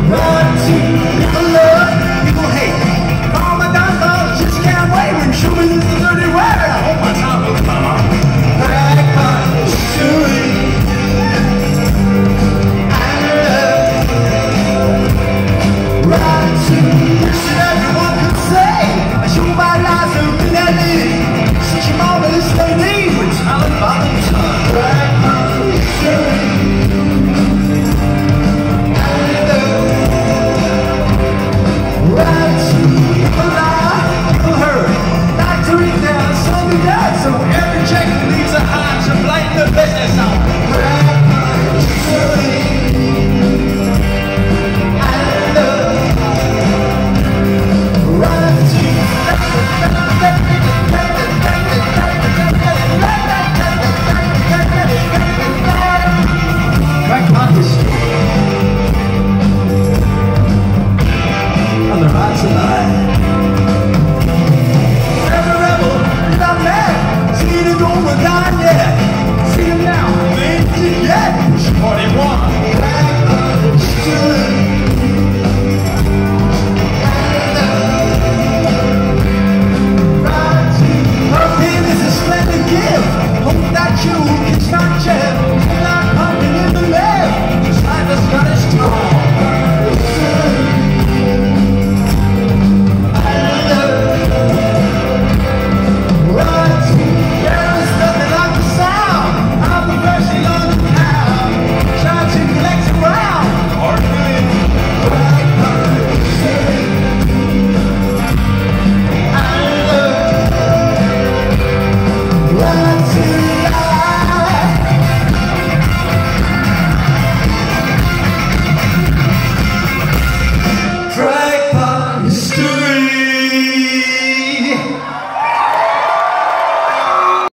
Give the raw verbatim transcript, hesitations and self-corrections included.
One, two, people love, people hate. All my downfalls just can't wait. When showing is the dirty word, I hold my tongue with power. Like my shooting. I love. Right to wish that everyone could say. I show my lies so clearly. Such a marvelous lady with talent by the ton. Like my shooting. So every check leaves a heart to blame the business of I love Crack my history on the rights of